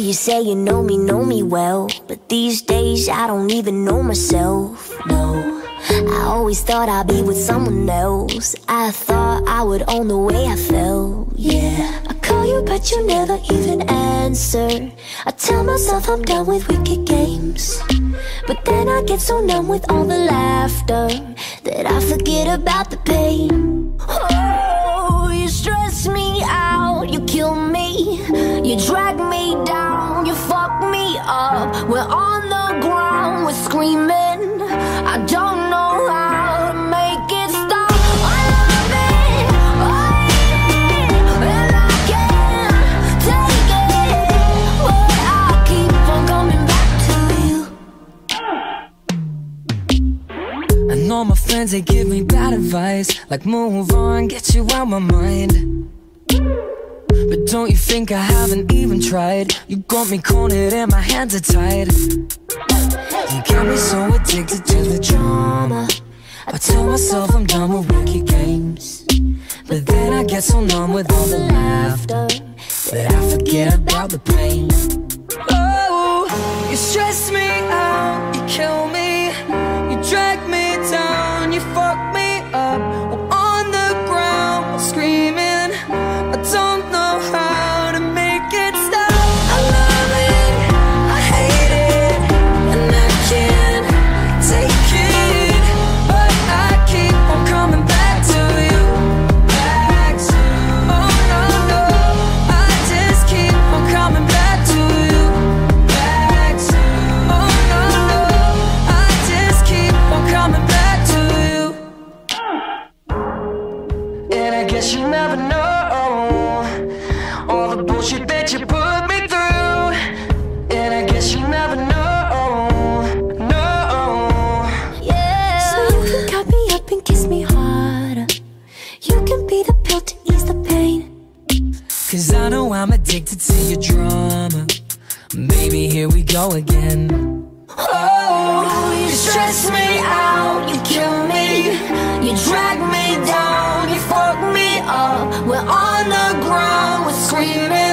you say you know me well, but these days I don't even know myself, no. I always thought I'd be with someone else. I thought I would own the way I felt, yeah. I call you but you never even answer. I tell myself I'm done with wicked games, but then I get so numb with all the laughter that I forget about the pain. Oh, you stress me out, you kill me, you drag me down, you fuck me up. We're on the ground, we're screaming. I don't know how to make it stop. I love it, I hate it, and I can't take it, but I keep on coming back to you. I know my friends, they give me bad advice, like move on, get you out my mind. But don't you think I haven't even tried? You got me cornered and my hands are tied. You got me so addicted to the drama. I tell myself I'm done with wicked games, but then I get so numb with all the laughter that I forget about the pain. Oh, you stress me out, you kill me, you drag me down, you fuck me up. I'm on the ground screaming. I don't know how to make it stop. I love it, I hate it, and I can't take it, but I keep on coming back to you. Back to you. Oh no, no, I just keep on coming back to you. Back to you. Oh no, no, I just keep on coming back to you. And I guess you never know all the bullshit that you put me through. And I guess you never know, no. Yeah. So you can cut me up and kiss me harder. You can be the pill to ease the pain. Cause I know I'm addicted to your drama. Baby, here we go again. Oh, you stress me out, you kill me, you drag me down, you fuck me up. We're on the ground, we're screaming.